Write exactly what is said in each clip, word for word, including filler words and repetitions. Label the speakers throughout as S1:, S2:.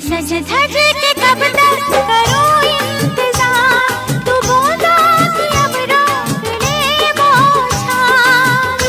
S1: सज धज के कब तक करूं इंतजार, तू बोलो कि अब रोक ले बौछार।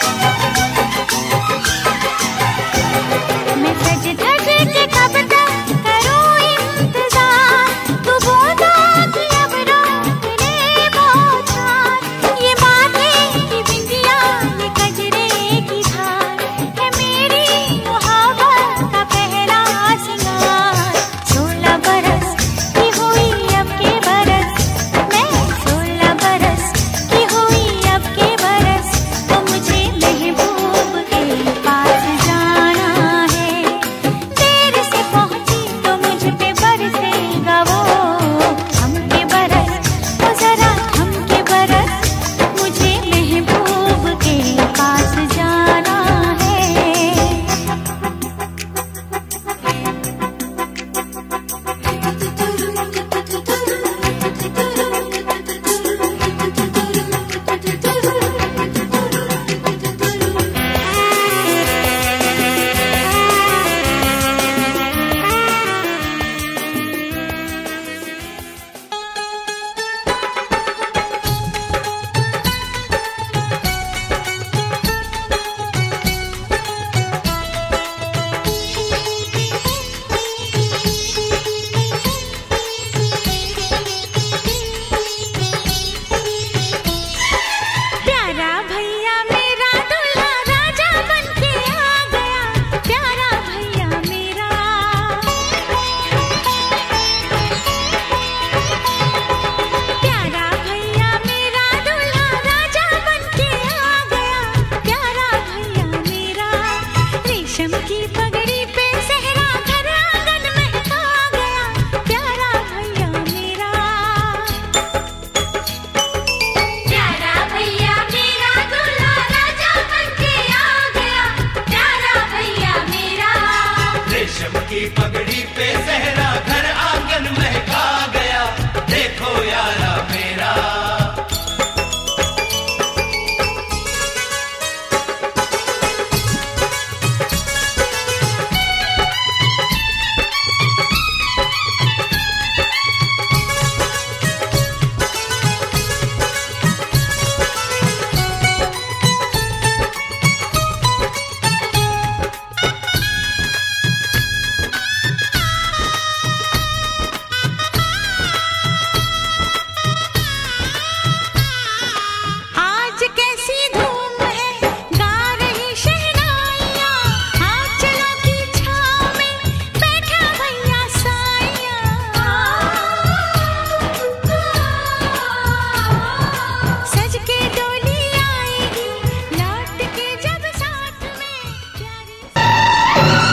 S1: मैं सज धज के कब तक करूं इंतजार, तू बोलो कि अब रोक ले बौछार। ये माथे की बिंदिया, ये गजरे की धार है मेरी मोहब्बत का पहला सिंगार। सोलह बरस की हुई अब के बरस, मैं सोलह बरस की हुई अब के बरस, तो मुझे महबूब के पास जाना है। देर से पहुंची तो मुझ पे बरसेगा वो हम के बरस, वो जरा हम के बरस, मुझे महबूब के पास जाना है। प्यारा भैया मेरा दूल्हा राजा बन के आ गया, प्यारा भैया मेरा। प्यारा भैया मेरा दूल्हा राजा बन के आ गया, प्यारा भैया मेरा। रेशम की पगड़ी पे सहरा घर आंगन महका गया, प्यारा भैया मेरा। प्यारा भैया मेरा दूल्हा राजा बन के आ गया, प्यारा भैया मेरा।
S2: रेशम की पगड़ी पे सहरा घर आंगन महका गया, देखो यारा मेरा।
S1: आज कैसी धूम है, गा रही शहनाइयाँ, आंचलों की छाँव में बैठा भैया साइयाँ। सज के डोली आएगी, लौट के जब साथ में प्यारी।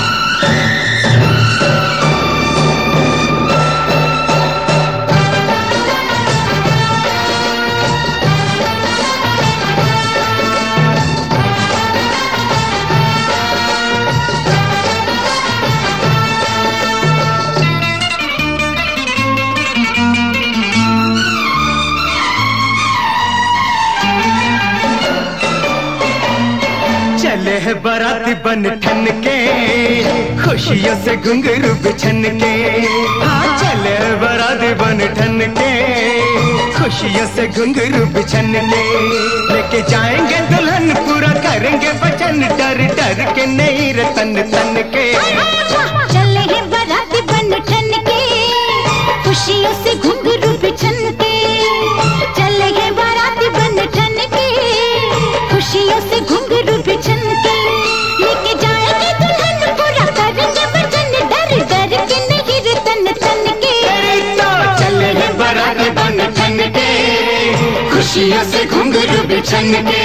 S3: चले है बाराती बन ठन के, खुशियों से घुंघरू बिछन के। हाँ चले है बाराती बन ठन के, खुशियों से घुंघरू बिछन के। लेके जाएंगे दुल्हन, पूरा करेंगे वचन, डर डर के नहीं रे तन तन के।
S1: चले हैं बाराती बन ठन के, खुशियों से घुंघरू बिछन के। चले हैं बाराती बन ठन के, खुशियों से घुंघरू बिछन के। लेके जाएंगे दुल्हन, पूरा करेंगे वचन, डर डर के नहीं रे तन तन के।
S3: तो चले है बाराती बन ठन के, खुशियों से घुंघरू बिछन के।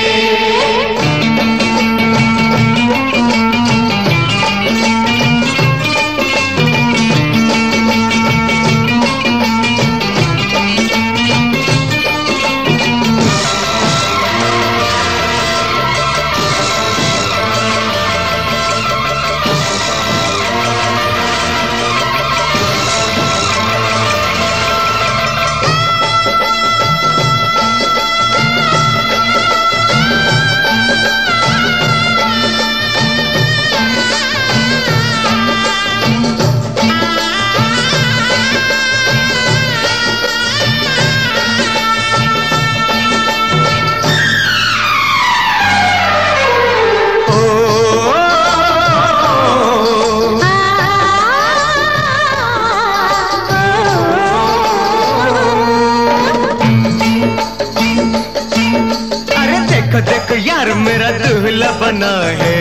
S3: देखो देखो यार मेरा दूल्हा बना है,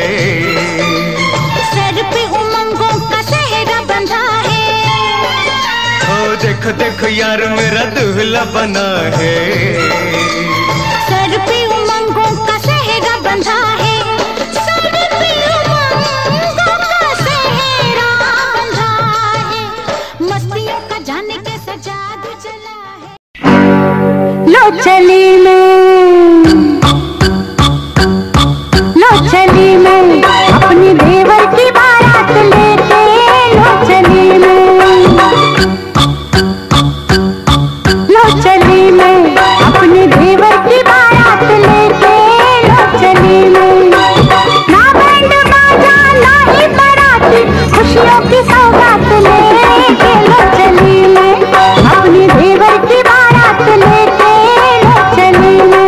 S1: सर पे उमंगों का सेहरा बंधा है।
S3: ओ देखो देखो यार मेरा दूल्हा बना है,
S1: सर पे उमंगों का सेहरा बंधा है, सर पे उमंगों का सेहरा बंधा है। मस्तियों का जाने कैसा जादू चला है। लो चली मैं, लो चली मैं अपनी देवर की बारात लेके, लो चली मैं, लो चली मैं अपनी देवर की बारात लेके, लो चली मैं। ना बैंड बाजा ना ही बाराती, खुशियों की सौगात लेके, लो चली मैं अपनी देवर की बारात लेके, लो चली मैं।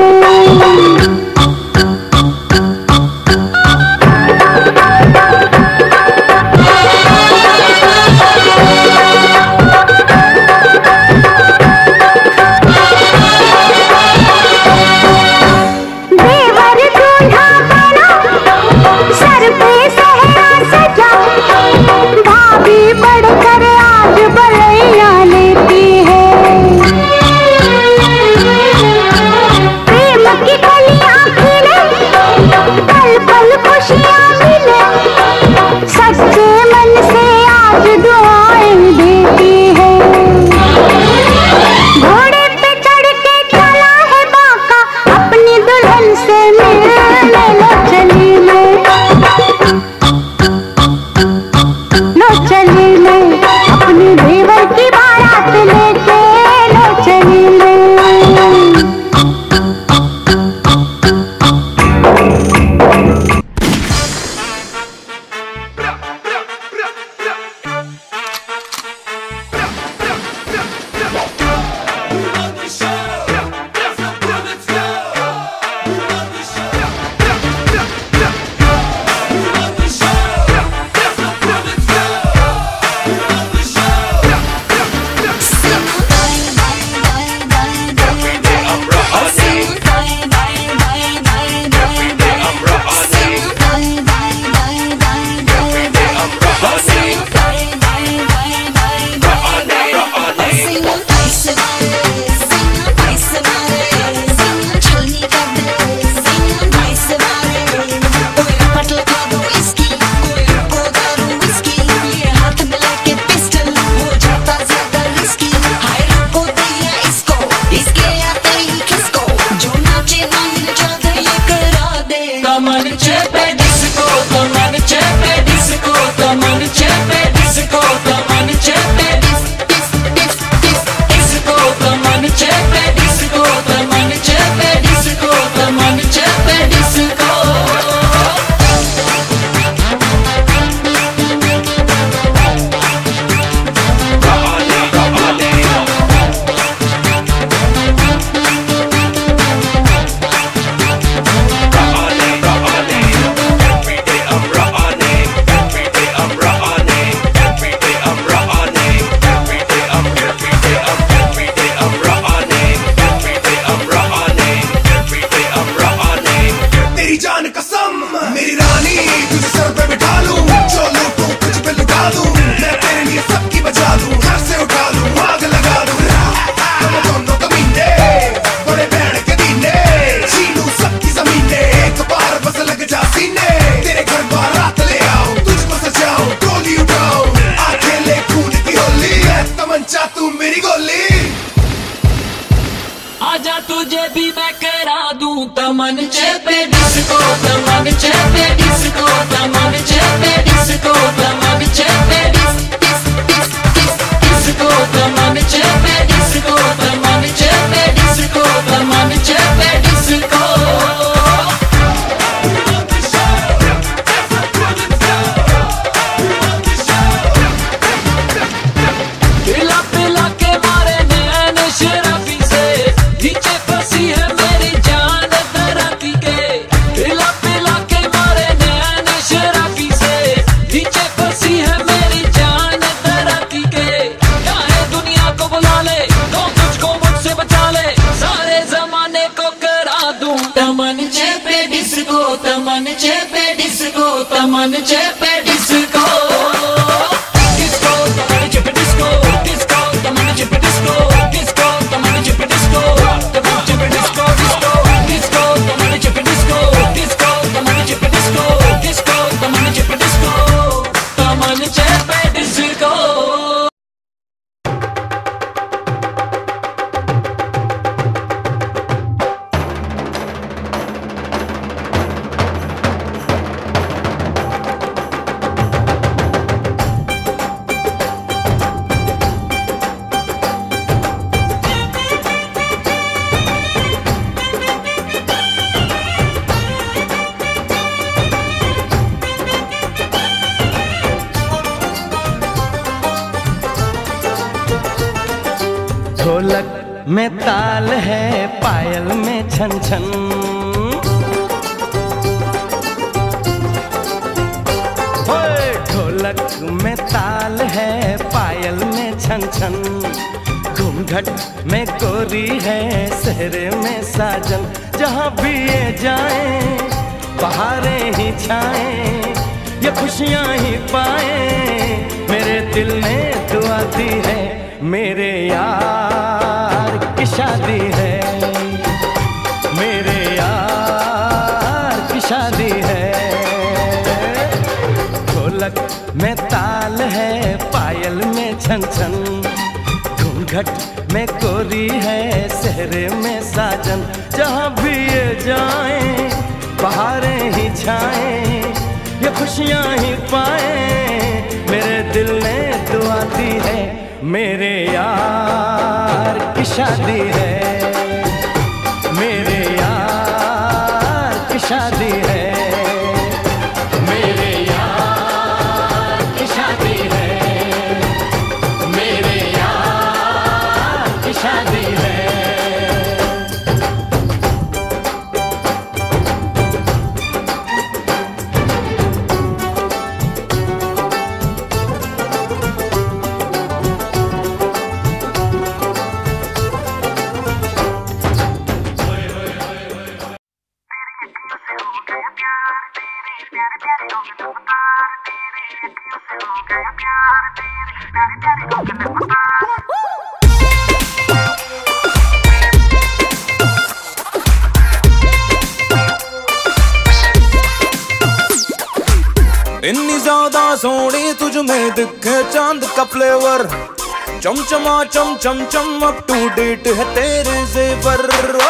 S4: तमन चेपे डिस्को तमन चेपे डिस्को तमन चेपे डिस्को तमन चेपे डिस डिस डिस डिस डिस्को तमन चेपे डिस्को तमन चेपे डिस्को तमन चेपे डिस्को पिला पिला के मारे नैन शराबी से नीचे फंसी है मेरी जान धरती के। पिला पिला के मारे नैन शराबी से नीचे फंसी है मेरी जान धरती के। चाहे दुनिया को बुला ले तो तुझको मुझसे बचा ले, सारे जमाने को करा दूं तमन तमन चेपे डिस्को तमन चेपे डिस्को तमन चेपे डिस्को डिस्को तमन चेपे डिस्को डिस्को तमन चेपे डिस्को डिस्को तमन चेपे डिस्को तमन चेपे डिस्को डिस्को डिस्को तमन चेपे डिस्को डिस्को तमन चेपे डिस्को डिस्को तमन चेपे डिस्को तमन चेपे डिस्को।
S3: ढोलक में ताल है पायल में छन छन, ओए ढोलक में ताल है पायल में छन छन, घूंघट में गोरी है सहरे में साजन, जहाँ भी ये जाए बहारें ही छाएं ये खुशियाँ ही पाए, मेरे दिल ने दुआ दी है मेरे यार की शादी है, मेरे यार की शादी है। ढोलक में ताल है पायल में छन छन, घूंघट में कोरी है सहरे में साजन, जहाँ भी ये जाए बहारें ही छाएं ये खुशियाँ ही पाए, मेरे दिल ने दुआ दी है मेरे यार की शादी है, मेरे यार की शादी है, मेरे यार की शादी है, मेरे यार की शादी है।
S5: इतनी ज्यादा सोनी तुझ में दिखे चांद का फ्लेवर, चमचमा चम चम चम अप टू डेट है तेरे जेवर।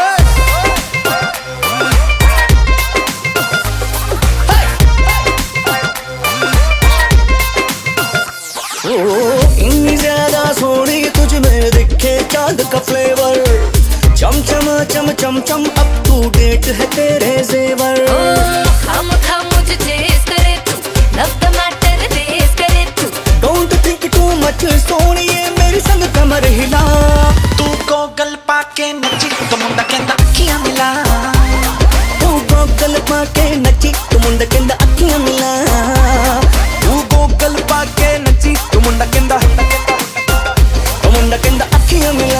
S6: इतनी ज्यादा सोनी तुझ में दिखे चांद का फ्लेवर, चमचमा चम चम चम अप टू डेट है तेरे जेवर।
S1: हम हम मुझे चेस करे तू, लव द मैटर रेस करे तू,
S6: डोंट थिंक टू मच सोनिए मेरे संग कमर हिला,
S5: तू गोगल पाके नची तो मुंडा कहंदा अखियां मिला,
S6: तू गोगल पाके नची तो मुंडा कहंदा अखियां मिला,
S5: तू गोगल पाके नची तो मुंडा कहंदा
S6: तो मुंडा कहंदा अखियां मिला।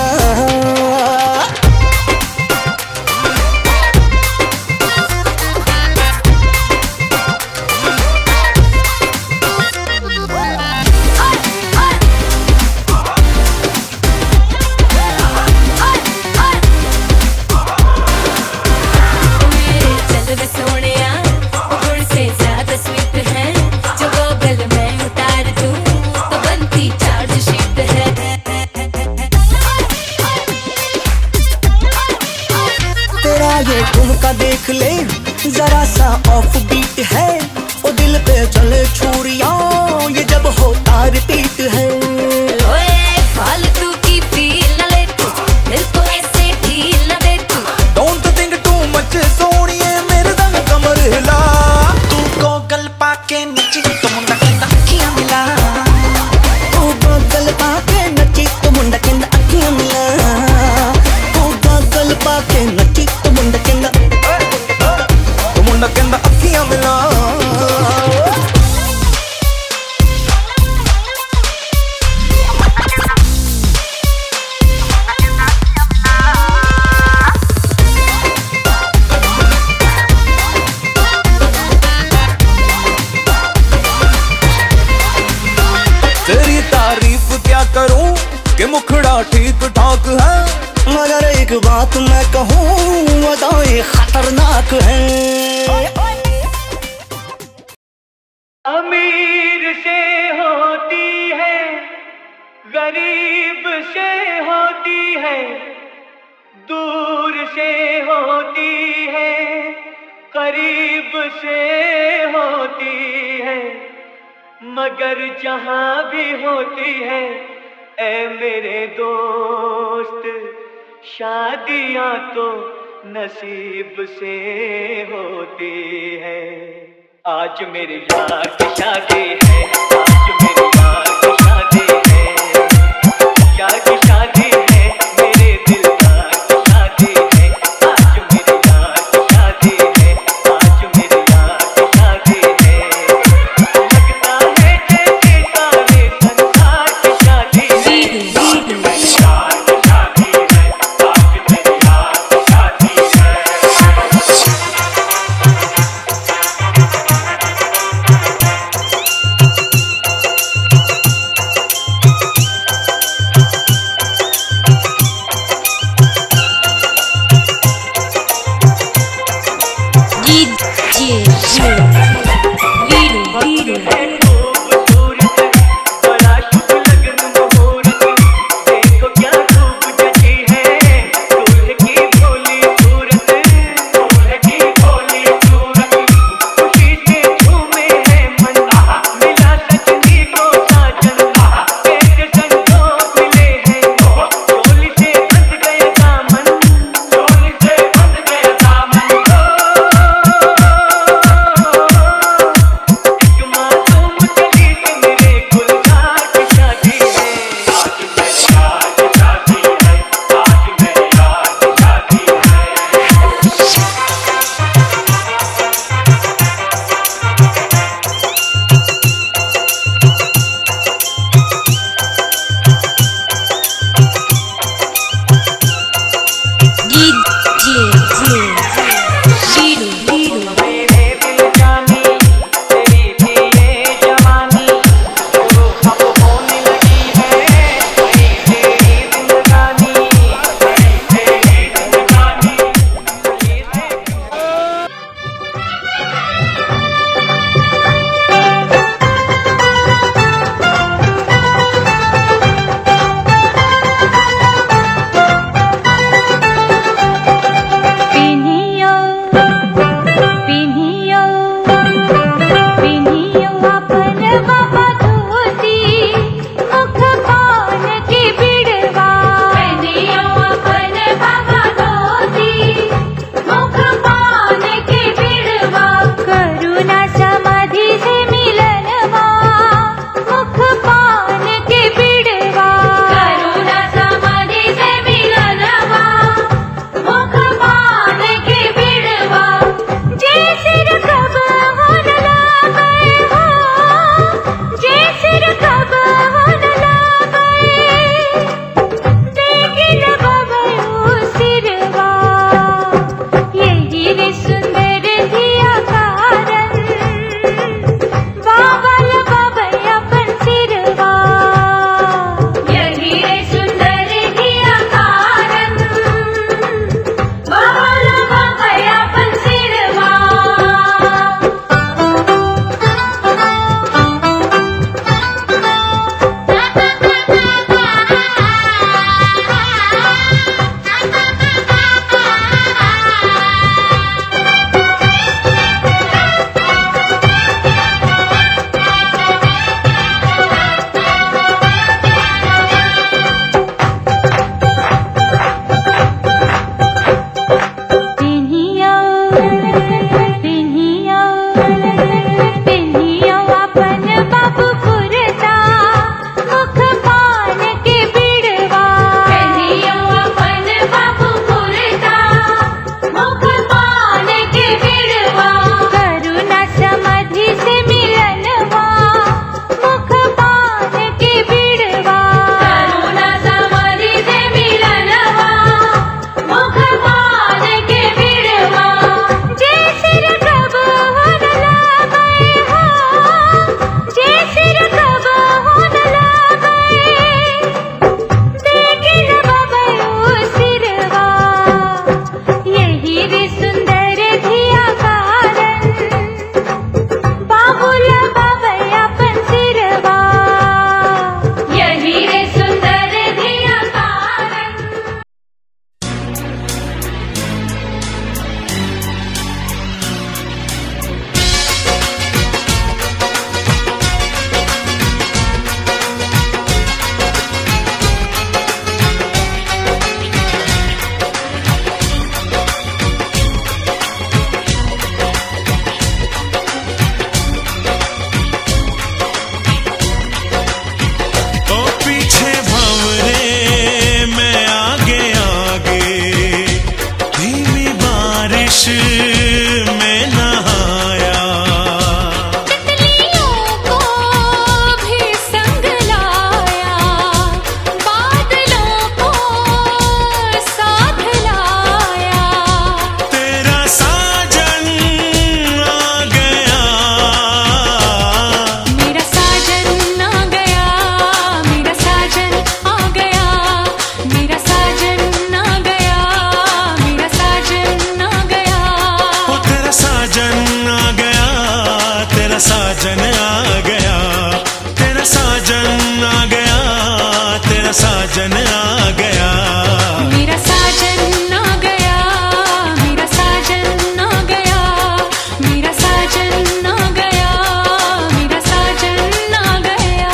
S6: ठुमका देख ले जरा सा ऑफ बीट है, ओ दिल पे चले छुरिया ये जब होता रिपीट है।
S1: ओए फालतू की फील न ले तू, दिल को ऐसे ढील न दे तू,
S5: डोंट थिंक टू मच सोनिए मेरे संग कमर हिला, तू गोगल पाके नची तो मुंडा कहंदा अखियां मिला,
S6: तू गोगल पाके नची तो मुंडा कहंदा अखियां मिला, तू गोगल पाके नची तो मुंडा कहंदा
S5: तो मुंडा कहंदा अखियां मिला। ये मुखड़ा ठीक ठाक है,
S6: मगर एक बात मैं कहूँ अदाएं खतरनाक है।
S3: अमीर से होती है, गरीब से होती है, दूर से होती है, करीब से होती है, मगर जहां भी होती है ऐ मेरे दोस्त, शादियां तो नसीब से होती है। आज मेरे यार की शादी है, आज मेरे यार की शादी है, यार की शादी है, मेरे दिलदार की शादी है। आज मेरे यार की शादी है, आज मेरे यार की शादी है, लगता है जैसे सारे संसार की शादी है। आज मेरे यार की शादी है, आज मेरे यार की शादी है।
S7: तेरा साजन आ गया, तेरा साजन आ गया, तेरा साजन आ गया।
S1: मेरा साजन आ गया, मेरा साजन आ गया, मेरा साजन आ गया, मेरा साजन आ गया।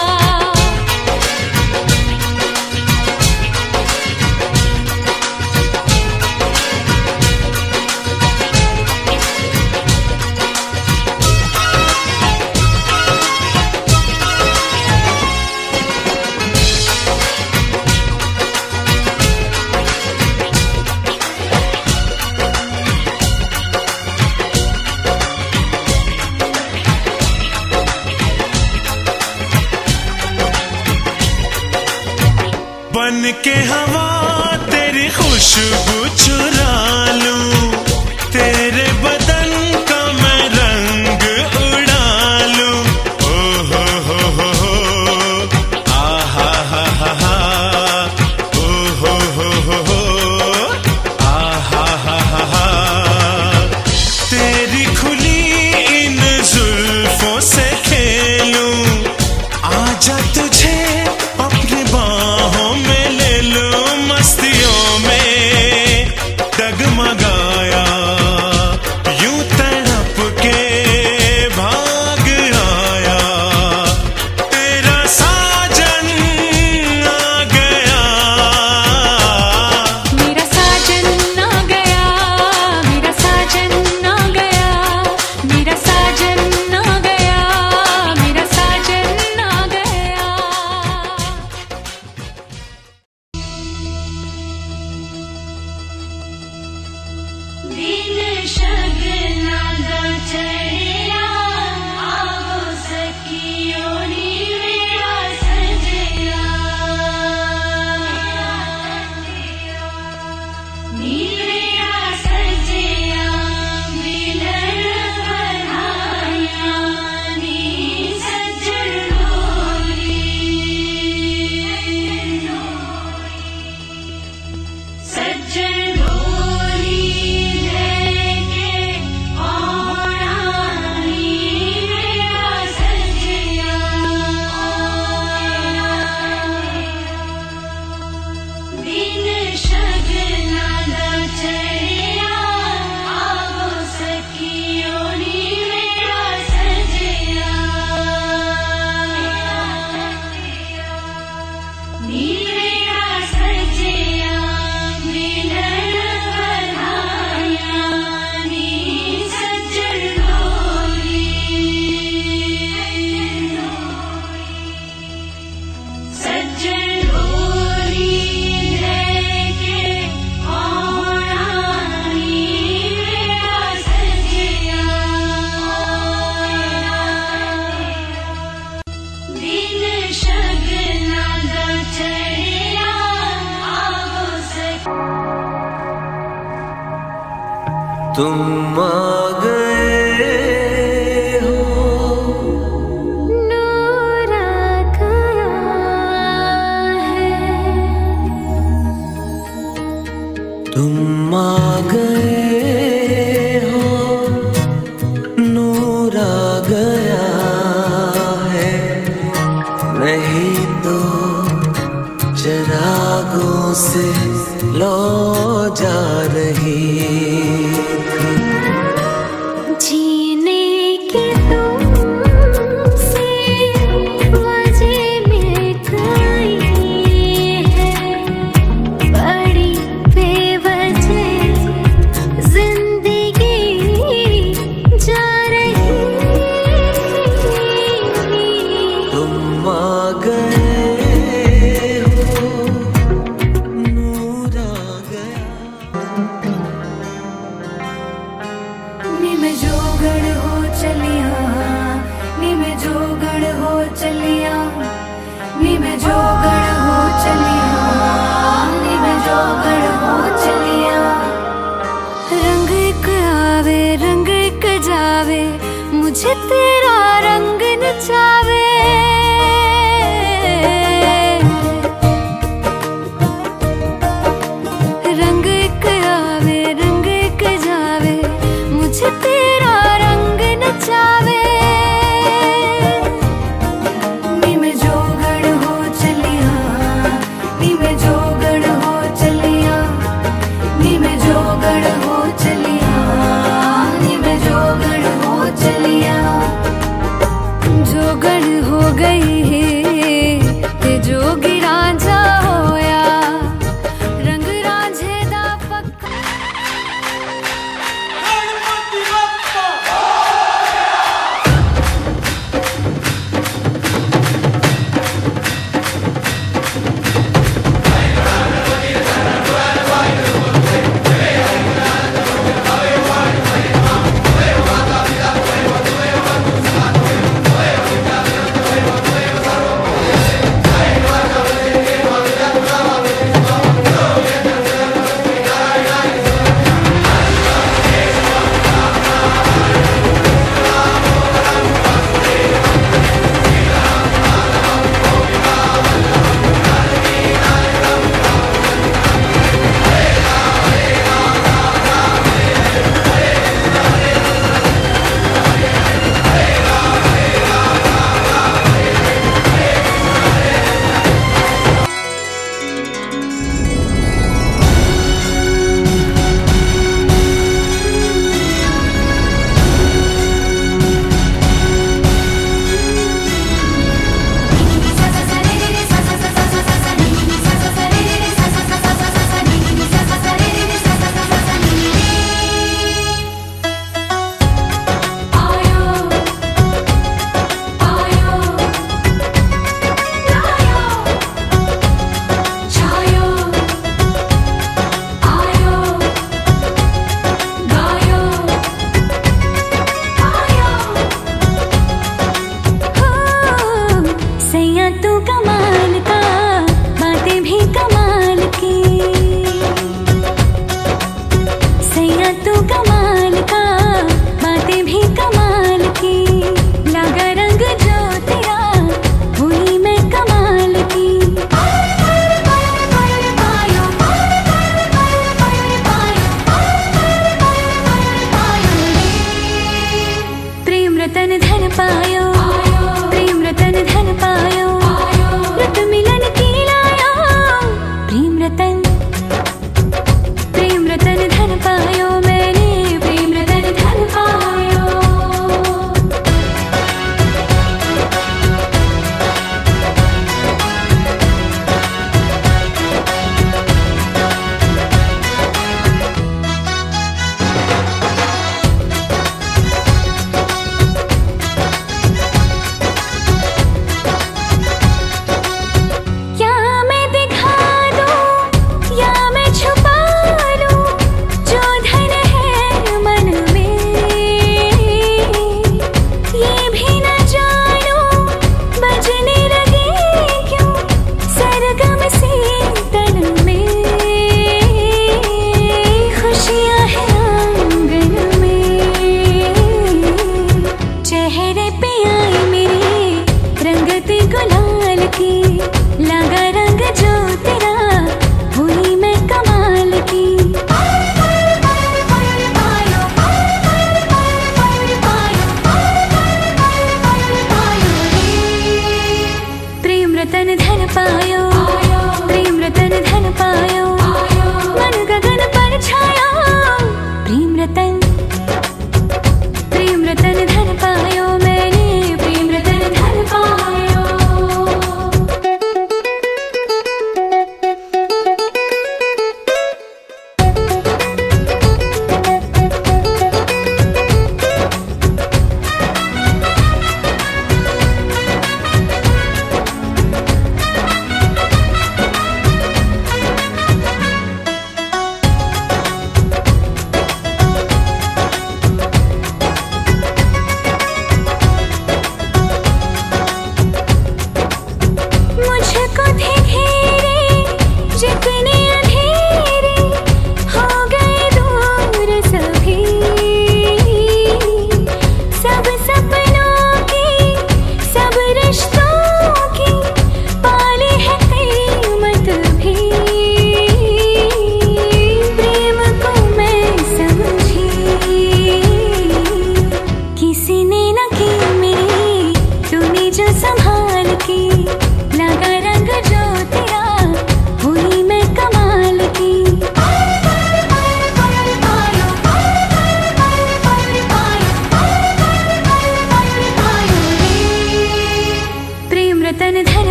S7: बन के हवा तेरी खुशबू चुरा लूं, तेरे बदन का मैं रंग उड़ा लूं। ओ हो हो हो हो आ हा हा हा हा, ओ हो हो हो हो आ हा हा हा हा। तेरी खुली इन जुल्फों से खेलूं, आजा तुझे अपनी बाहों में ले लूं, मस्तियों में डगमगाया, यूं तड़प के भाग आया, तेरा साजन आ गया।
S1: मेरा साजन आ गया, मेरा साजन आ गया, मेरा साजन आ गया, मेरा साजन आ गया। दिन शगना दा चढ़िया, आवो सखियो नी मेरा सजया, नी मेरा सजया, मिलन बधाया, नी सज्जन डोली, सज्जन डोली लेके आना, नी मेरा सजया। दिन शगना दा चढ़िया, आवो सखियो नी मेरा सजया, नी मेरा सजया, मिलन बधाया, नी सज्जन डोली, सज्जन डोली लेके आना, नी मेरा सजया। दिन शगना दा चढ़िया, आवो सखियो।
S8: तुम आ गए हो,
S1: नूर आ गया है,
S8: तुम आ गए हो, नूर आ गया है, नहीं तो चिरागों से लो जा रही थी।
S1: जीने की तुमसे वजह मिल गई है, बड़ी बेवजह जिंदगी जा रही।
S8: तुम आ गए हो, नूर आ गया।
S1: नी में जोगड़ हो चलिया, नी में जोगड़ हो चलिया, नी में जोगड़ हो चलिया, नी में जोगड़ हो चलिया। रंग एक आवे, रंग एक जावे, मुझे तेरा रंग नचावे। रंग एक आवे, रंग एक जावे, मुझे तेरा रंग नचावे।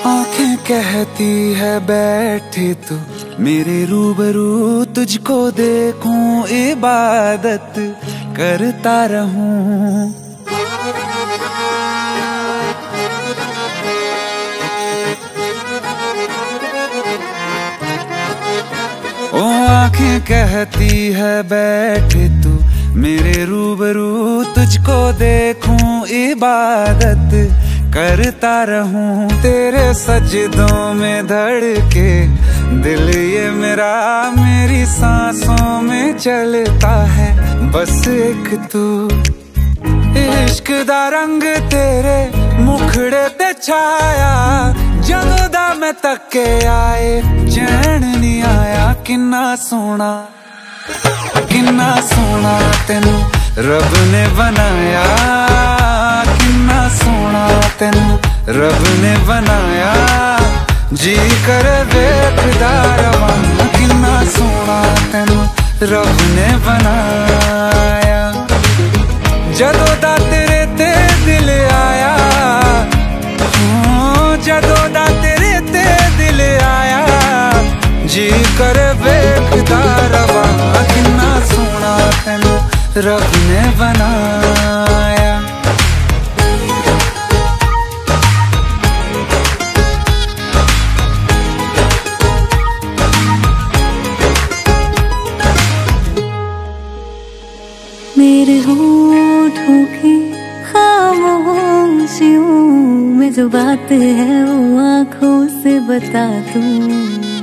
S5: आंखें कहती है बैठे तू मेरे रूबरू, तुझको देखूं इबादत करता रहूं। ओ आंखें कहती है बैठे तू मेरे रूबरू, तुझको देखूं इबादत करता रहूं। तेरे सजदों में धड़के दिल ये मेरा, मेरी सांसों में चलता है बस एक तू। इश्क दा रंग तेरे मुखड़े ते छाया, जदों दा मैं तके आए चैन नहीं आया। किन्ना सोना किन्ना सोना तेनू रब ने बनाया, किन्ना सोना तेनू रब ने बनाया। जी कर वेखदा रवां, किन्ना सोना तेनू रब ने बनाया। जदों दा तेरे ते दिल आया, जदों दा तेरे ते दिल आया, जी कर वेखदा रवां, किन्ना सोना तेनू रब ने बनाया।
S9: मेरे होठों की खामोशियों में जो बात है वो आँखों से बता दूं।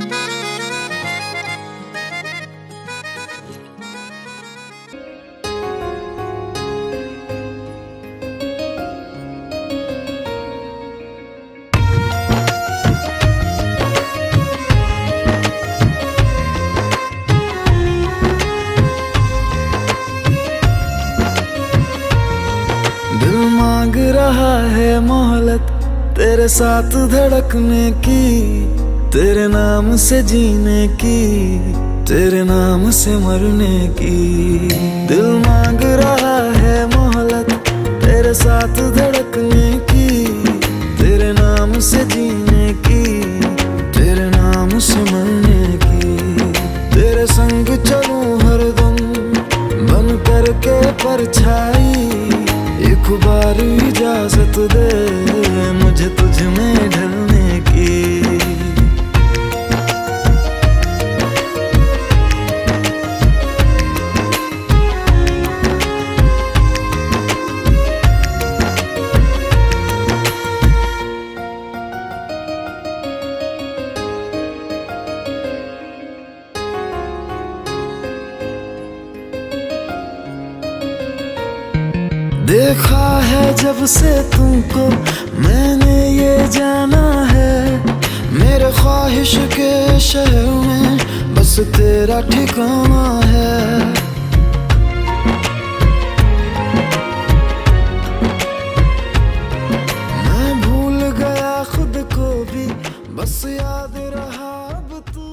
S5: मांग रहा है मोहलत तेरे साथ धड़कने की, तेरे नाम से जीने की, तेरे नाम से मरने की। दिल मांग रहा है मोहलत तेरे साथ धड़कने की, तेरे नाम से जीने की, तेरे नाम से मरने की। तेरे संग चलूं हरदम बन करके परछाई, एक बार इजाजत दे मुझे तुझ में ढलने की। देखा है जब से तुमको मैंने ये जाना है, मेरे ख्वाहिश के शहर में बस तेरा ठिकाना है। मैं भूल गया खुद को भी बस याद रहा अब तू।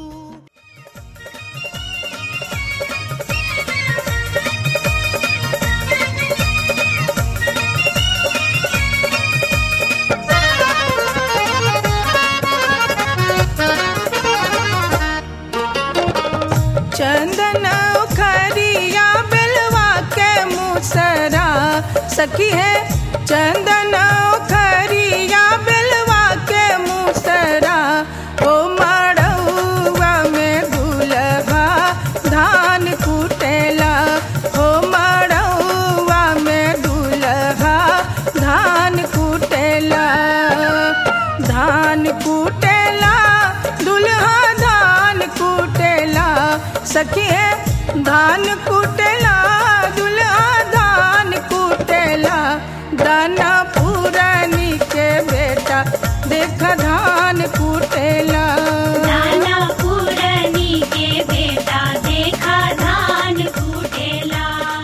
S10: चंदन उखरिया बिलवा के मुसरा सखी है, चंदन उखरिया बिलवा के मुसरा। ओ मड़उआ में दुल्हा धान कुटेला, ओ मड़उआ में दुल्हा धान कुटेला। धान कुटेला दुल्हा धान कुटेला सखी है, धान कुटेला दुल्हा धान कुटेला। दाना पुरानी के बेटा देखा धान कुटेला,
S1: दाना पुरानी के बेटा देखा धान कुटेला।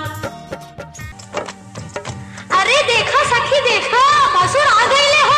S1: अरे देखा सखी देखा, भसुर आ गईले हो।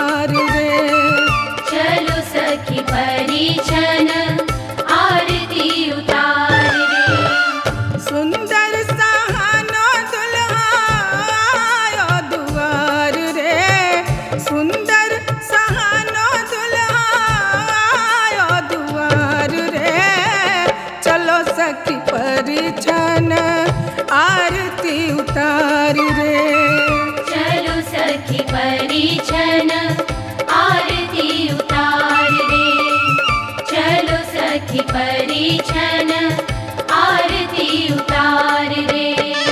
S10: दुआर रे।
S1: चलो सखी परिछन आरती उतार रे।
S10: सुंदर सहानो दुल्हा आयो दुआर रे। सुंदर सहानो दुल्हा आयो दुआर रे। चलो सखी परिछन आरती उतार रे।
S1: चलो सखी परिछन आरती उतार रे। चलो सखी परिछन आरती उतार रे।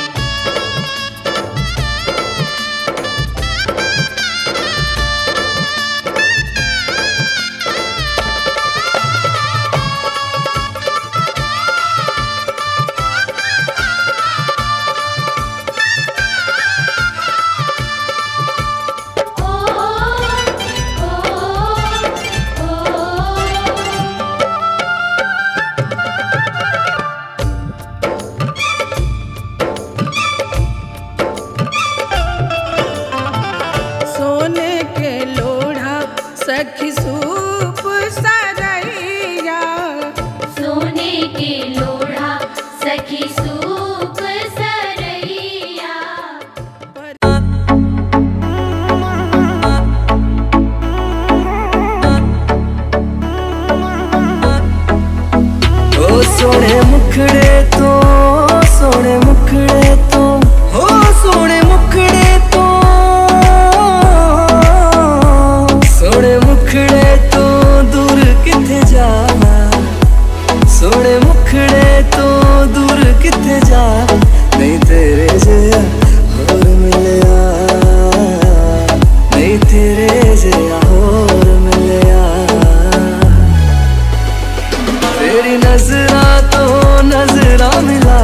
S10: सोने के लोढ़ा सखी सूप सरैया।
S1: सोने के लोढ़ा सखी सूप सरैया।
S8: ओ सोने मुखड़े तो सोने मुखड़े तो हो सोने मुखड़े तो सोने मुखड़े तो दूर किथे जाना। सोने मुखड़े तो दूर किथे जा नहीं तेरे जया होर मिलया। नहीं तेरे जया होर मिलया। तेरी नजरा तो नजरा मिला।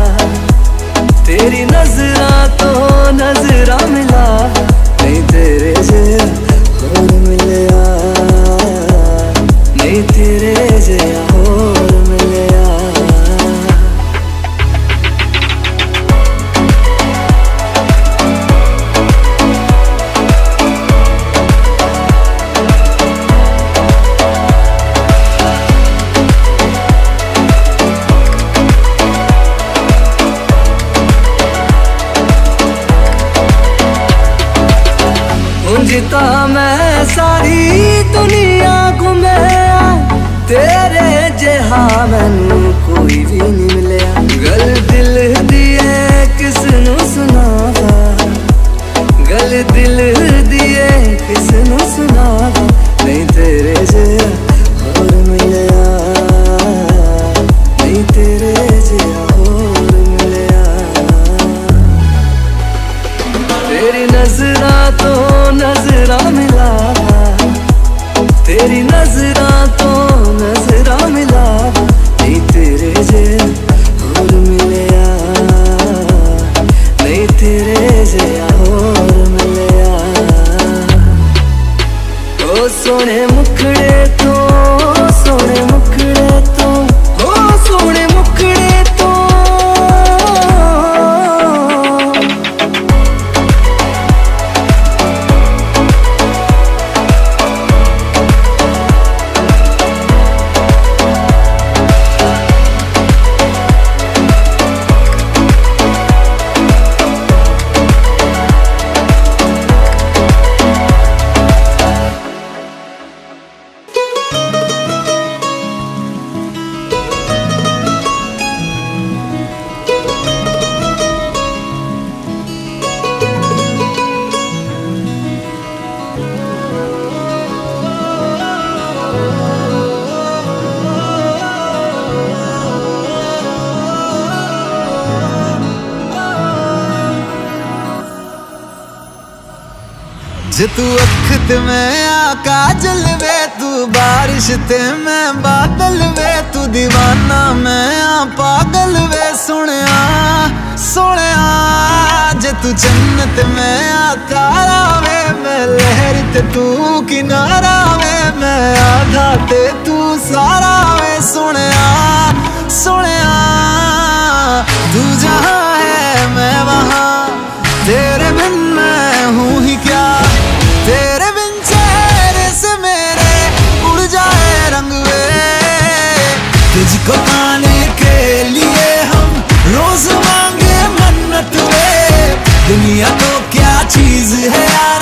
S8: तेरी नजरा तो नजरा मिला। नहीं तेरे जया होर मिलया। नहीं तेरे जया होर मिलया। जिता मैं सारी दुनिया घूमया। तेरे जहा मैनू कोई भी नहीं मिलया। गल दिल दिए किसनू सुनावा। गल दिल दिए किसनू सुनावा। नहीं तेरे जहा होर मिलया। नहीं तेरे जहा होर मिलया। तेरी नजरा तो नजरा मिला। तेरी नजरा तो नजरा मिला। नहीं तेरे जया होर मिलया। नहीं तेरे जया होर मिलया। ओ सोने मुखड़े तो सोने मुखड़े तो हो सोने मुखड़े तो
S5: जे तू अख ते मैं काजल वे। तू बारिश ते मैं बादल वे। तू दीवाना मैं आ पागल वे। सुनिया सुनिया जे तू जन्नत मैं आ तारा वे। मैं लहर ते तू किनारा वे। मैं आधा ते तू सारा वे। सुनिया सुनिया तू जहाँ है मैं वहाँ। तेरे बिन मैं हूँ ही क्या। तेरे बिन
S11: दुनिया तो क्या चीज है यार।